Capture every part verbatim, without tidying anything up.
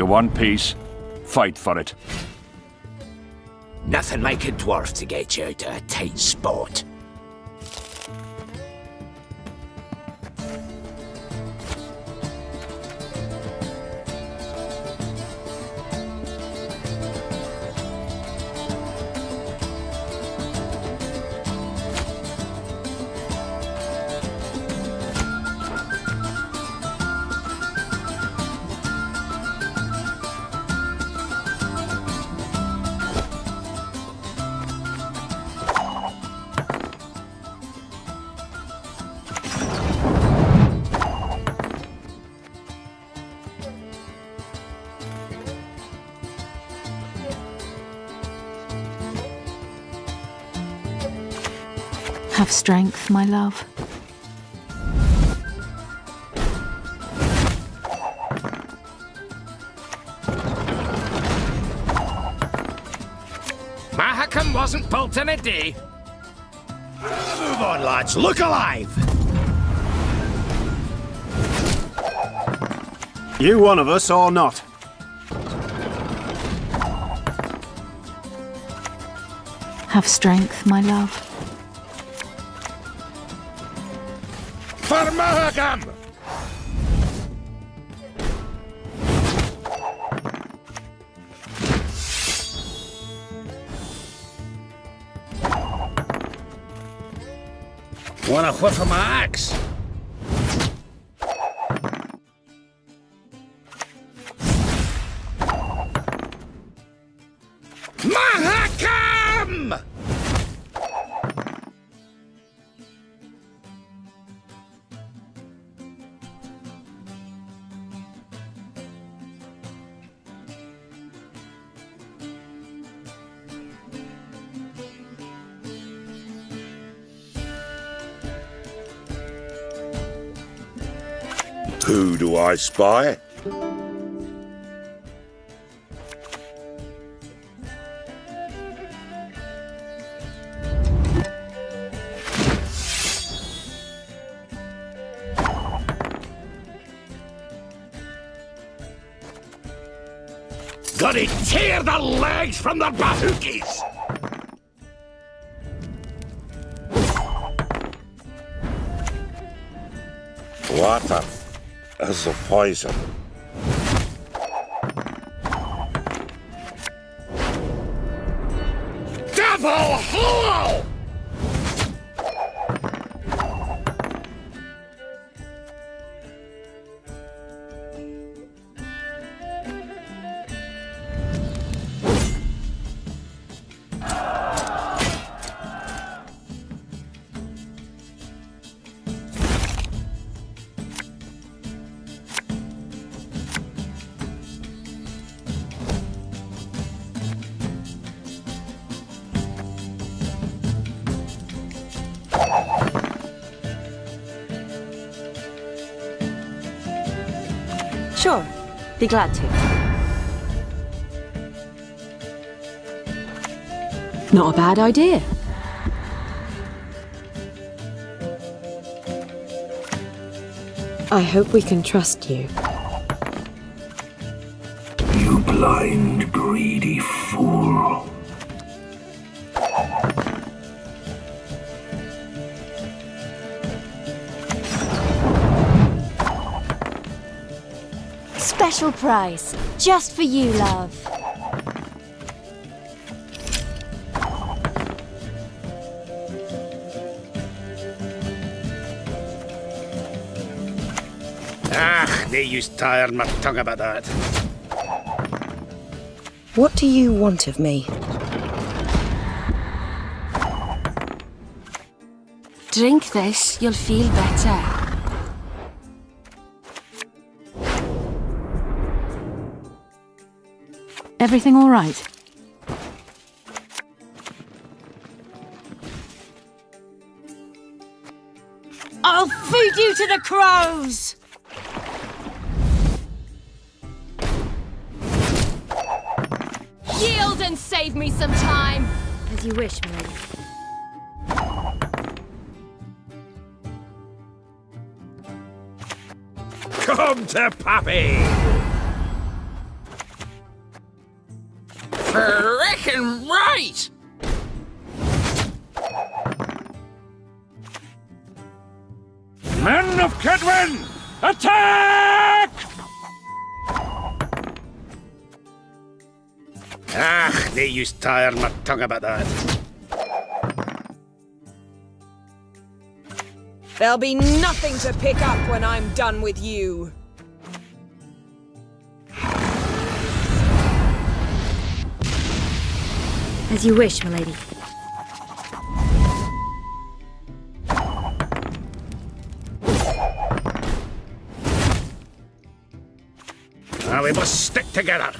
You want peace? Fight for it. Nothing like a dwarf to get you out of a tight spot. Have strength, my love. Mahakam wasn't built in a day. Move on, lads. Look alive! You one of us or not? Have strength, my love. For Mahakam! Want a whiff of my axe? Mahakam! Who do I spy? Gotta tear the legs from the bahookies! Water is a poison. Double hole! Sure, be glad to. Not a bad idea. I hope we can trust you. You blind, greedy fool. Special price, just for you, love. Ah, they used tired my tongue about that. What do you want of me? Drink this, you'll feel better. Everything all right? I'll feed you to the crows! Yield and save me some time! As you wish, Mary. Come to Pappy! Frickin' right! Men of Kedwin, attack! Ah, they used to tire my tongue about that. There'll be nothing to pick up when I'm done with you. As you wish, milady. Now we must stick together.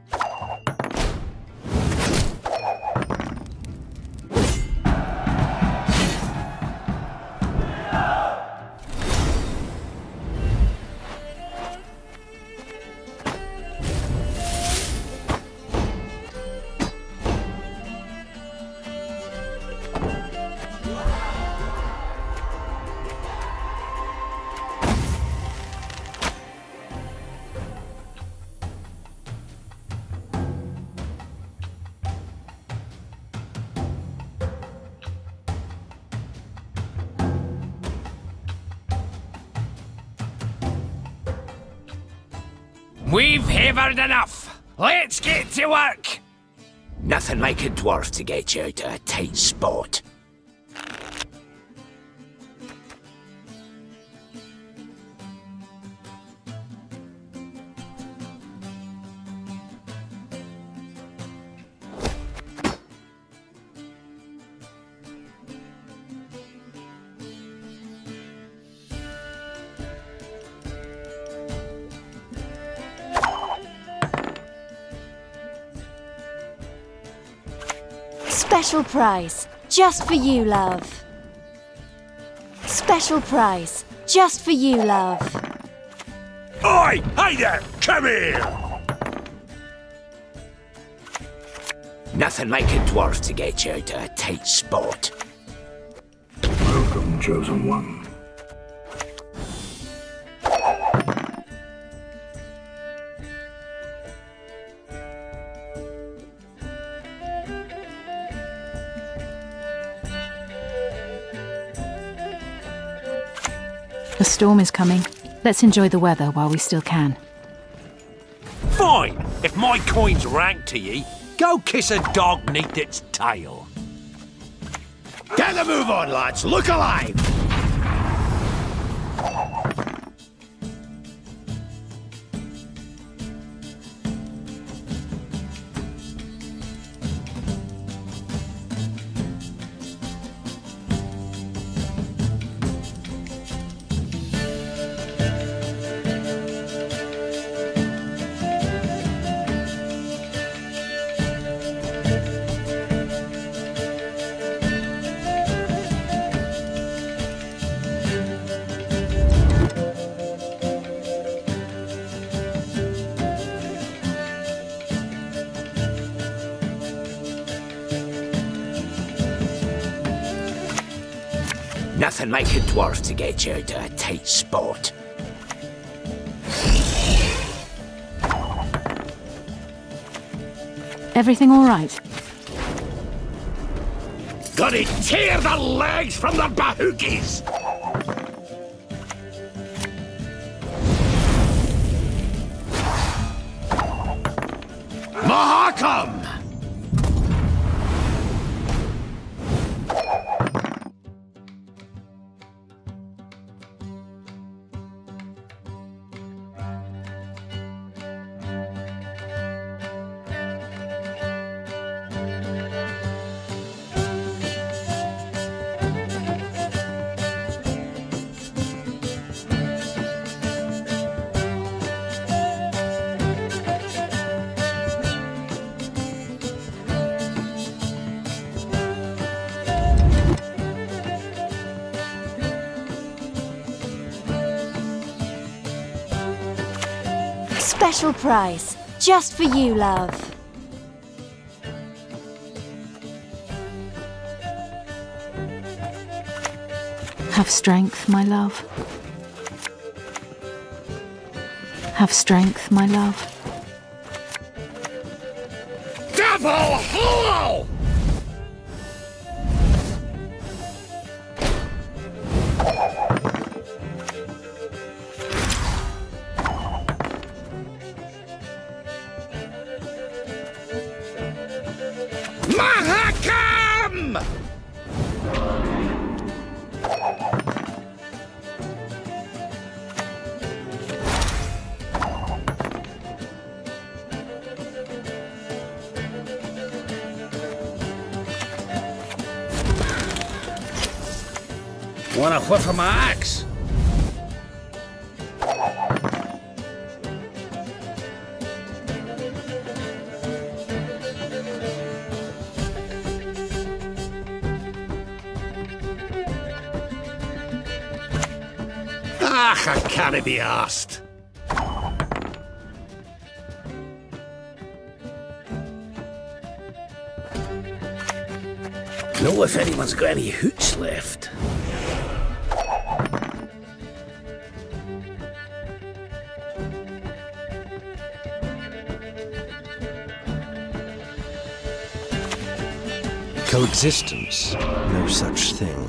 We've havered enough. Let's get to work. Nothing like a dwarf to get you out of a tight spot. Special prize, just for you, love. Special prize, just for you, love. Oi! Hey there! Come here! Nothing like a dwarf to get you out of a tight spot. Welcome, chosen one. The storm is coming. Let's enjoy the weather while we still can. Fine! If my coin's rank to ye, go kiss a dog neath its tail. Get the move on, lads! Look alive! Nothing like a dwarf to get you out of a tight spot. Everything all right? Gotta tear the legs from the bahookies! Mahakam! Special prize, just for you, love. Have strength, my love. Have strength, my love. Die! Double hole! Mahakam! Want a whiff of my axe? Ach, I can't be arsed. Know if anyone's got any hooch left. Coexistence? No such thing.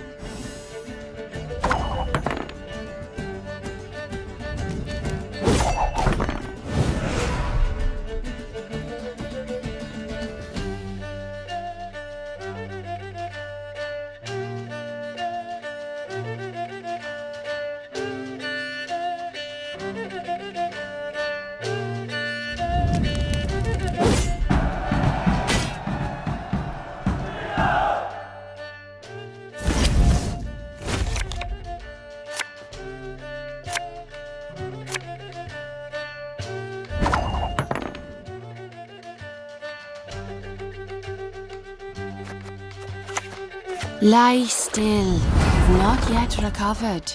Lie still. You've not yet recovered.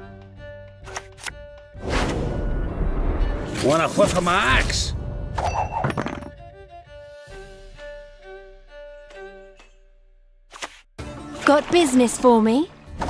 Want a whiff of my axe? Got business for me?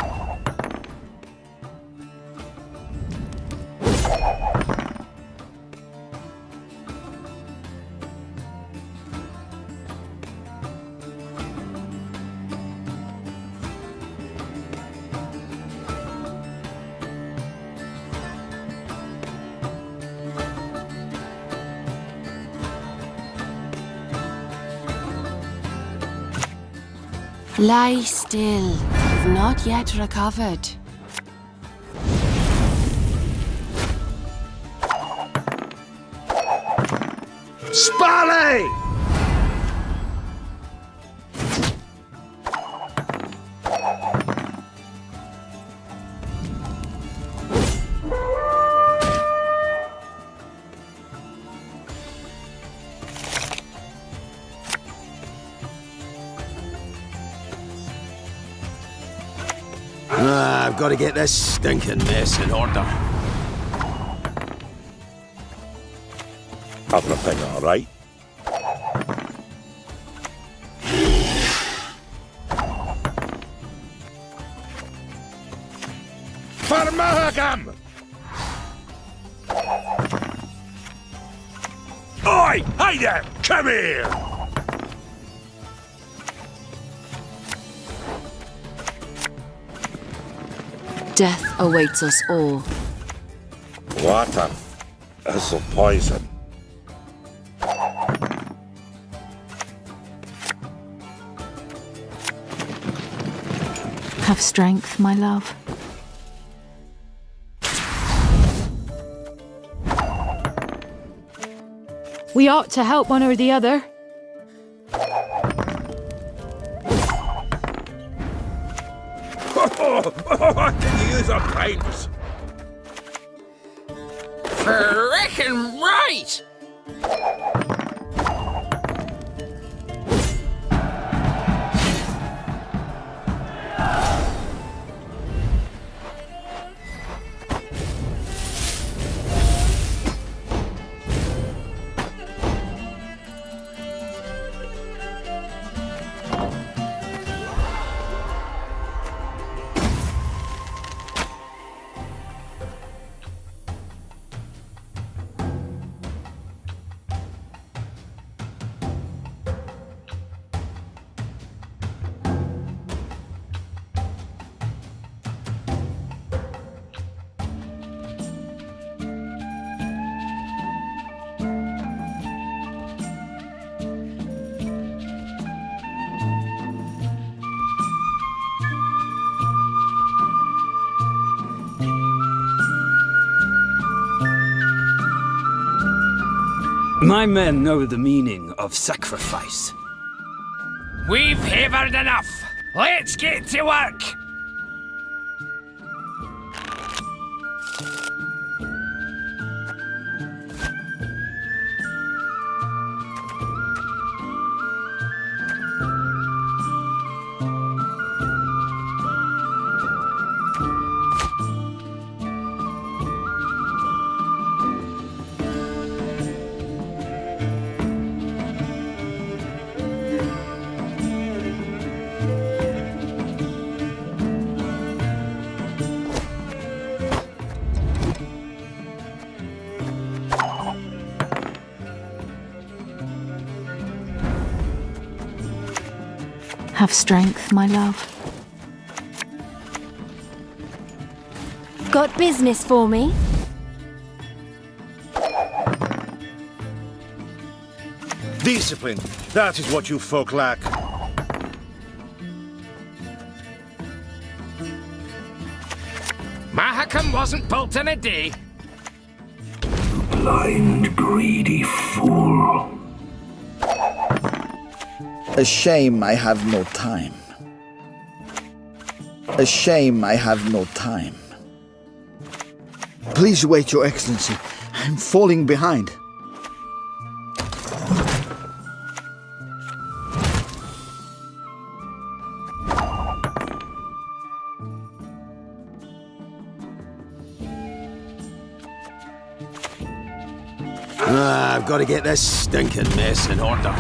Lie still. You've not yet recovered. Spally! Ah, I've got to get this stinking mess in order. Everything all right? For Mahakam! Oi! Hey there! Come here! Death awaits us all. Water is a poison. Have strength, my love. We ought to help one or the other. I can use a pint. Frickin' right! My men know the meaning of sacrifice. We've havered enough. Let's get to work. Have strength, my love. Got business for me? Discipline. That is what you folk lack. Mahakam wasn't built in a day. Blind, greedy fool. A shame I have no time. A shame I have no time. Please wait, Your Excellency. I'm falling behind. Ah, I've got to get this stinking mess in order.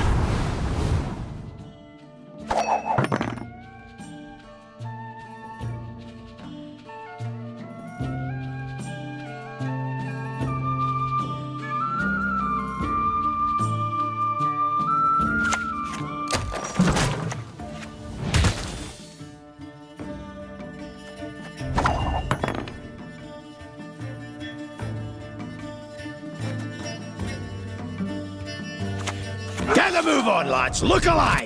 Get the move on, lads! Look alive!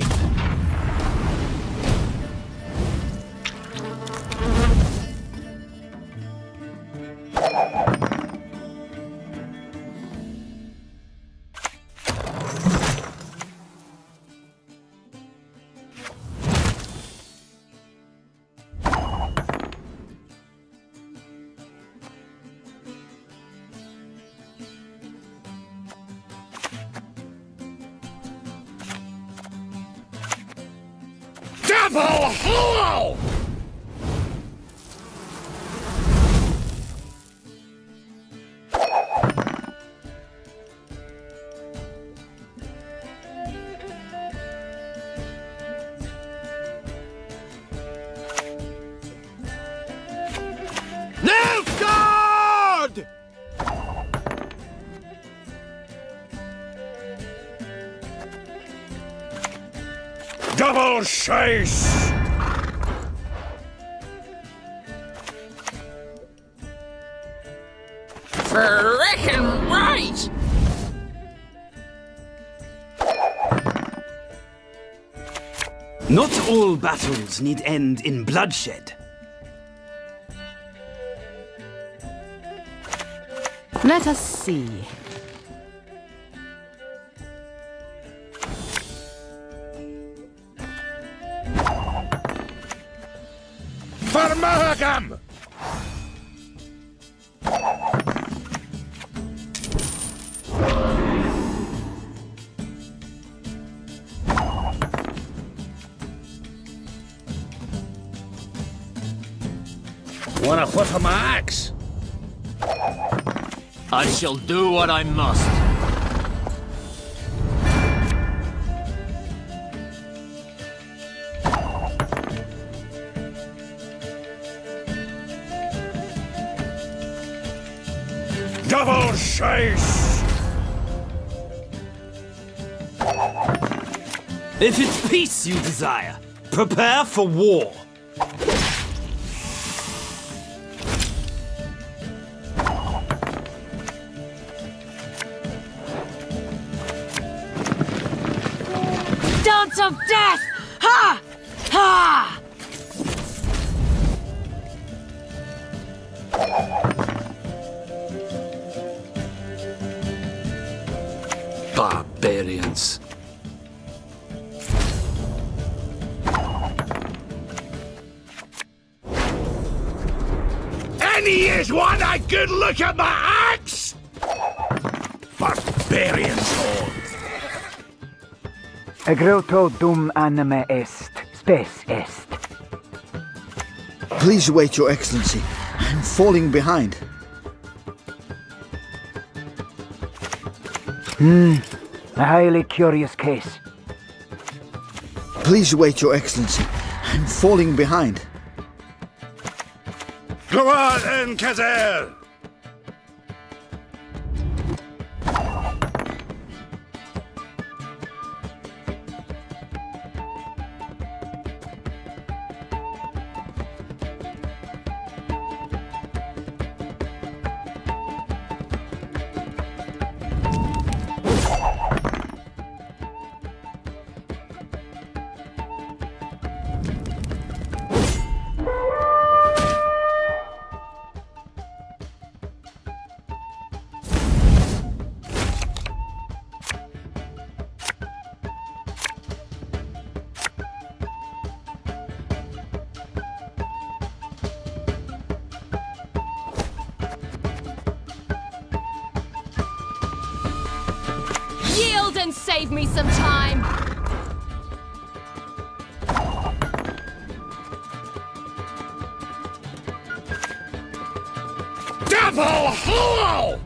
Double hollow! No God! Double chase! Frickin' right! Not all battles need end in bloodshed. Let us see. For Mahakam! Want a whiff of my axe? I shall do what I must. Double chase! If it's peace you desire, prepare for war. Dance of death! Ha! Ha! Barbarians. Any years want a good look at my axe? Barbarians all. Egreto dum anime est, spes est. Please wait, Your Excellency. I'm falling behind. Hmm, a highly curious case. Please wait, Your Excellency. I'm falling behind. Go on, en Kazer! Yield and save me some time! Devil Hollow!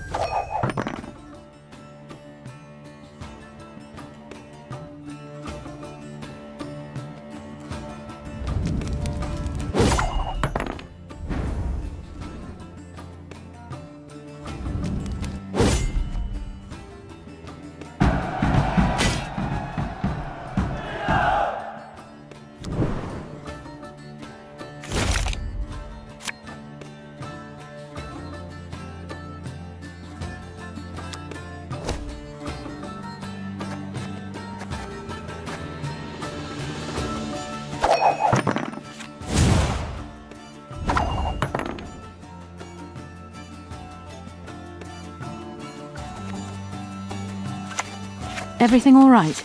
Everything all right?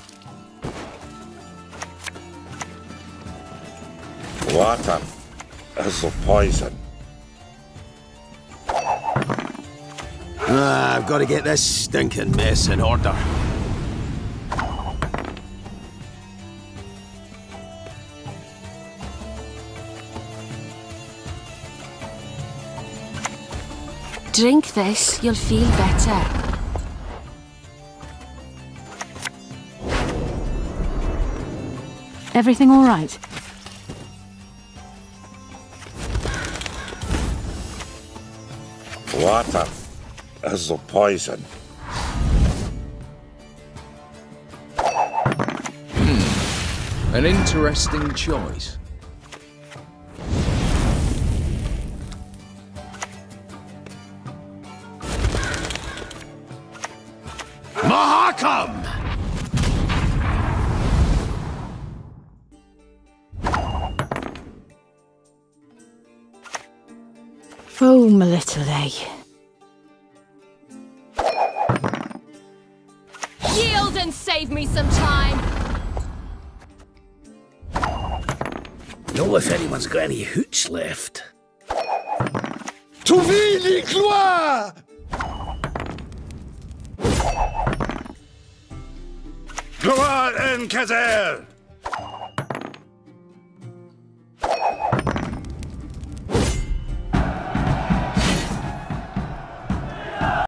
Water is a poison. Ah, I've got to get this stinking mess in order. Drink this, you'll feel better. Everything all right? Water is a poison. Hmm. An interesting choice. Mahakam! Oh, my little egg. Yield and save me some time! Know if anyone's got any hooch left. To vie gloire! Go on, en Kazer!